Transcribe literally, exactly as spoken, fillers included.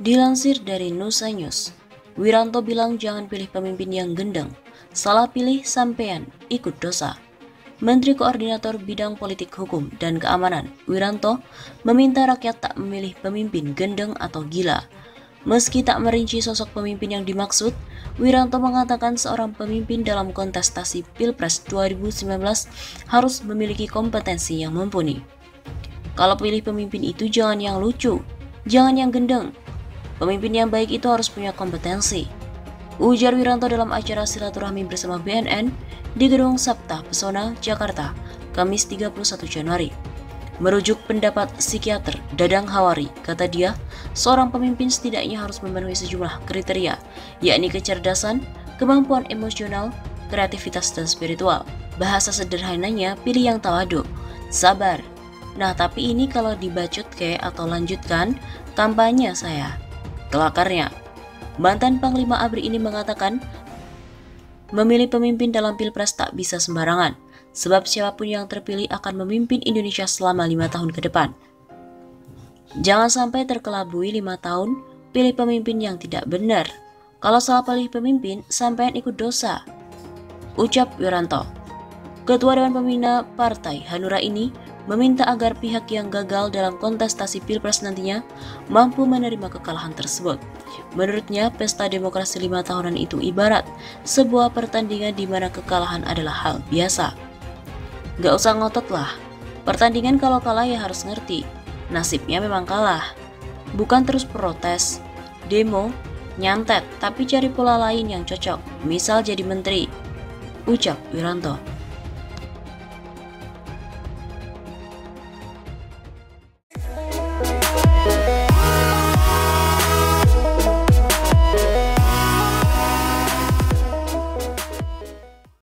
Dilansir dari Nusa News, Wiranto bilang jangan pilih pemimpin yang gendeng, salah pilih sampean, ikut dosa. Menteri Koordinator Bidang Politik Hukum dan Keamanan, Wiranto, meminta rakyat tak memilih pemimpin gendeng atau gila. Meski tak merinci sosok pemimpin yang dimaksud, Wiranto mengatakan seorang pemimpin dalam kontestasi Pilpres dua ribu sembilan belas harus memiliki kompetensi yang mumpuni. Kalau pilih pemimpin itu jangan yang lucu, jangan yang gendeng. Pemimpin yang baik itu harus punya kompetensi, ujar Wiranto dalam acara silaturahmi bersama B N N di Gedung Sabta Pesona, Jakarta, Kamis tiga puluh satu Januari. Merujuk pendapat psikiater Dadang Hawari, kata dia, seorang pemimpin setidaknya harus memenuhi sejumlah kriteria, yakni kecerdasan, kemampuan emosional, kreativitas, dan spiritual. Bahasa sederhananya, pilih yang tawadu, sabar. Nah, tapi ini kalau dibacot ke atau lanjutkan, kampanye saya. Kelakarnya, mantan Panglima A B R I ini mengatakan, memilih pemimpin dalam Pilpres tak bisa sembarangan, sebab siapapun yang terpilih akan memimpin Indonesia selama lima tahun ke depan. Jangan sampai terkelabui lima tahun, pilih pemimpin yang tidak benar. Kalau salah pilih pemimpin, sampean ikut dosa, ucap Wiranto. Ketua Dewan Pembina Partai Hanura ini meminta agar pihak yang gagal dalam kontestasi Pilpres nantinya mampu menerima kekalahan tersebut. Menurutnya, pesta demokrasi lima tahunan itu ibarat sebuah pertandingan di mana kekalahan adalah hal biasa. Gak usah ngotot lah, pertandingan kalau kalah ya harus ngerti, nasibnya memang kalah. Bukan terus protes, demo, nyantet, tapi cari pola lain yang cocok, misal jadi menteri, ucap Wiranto.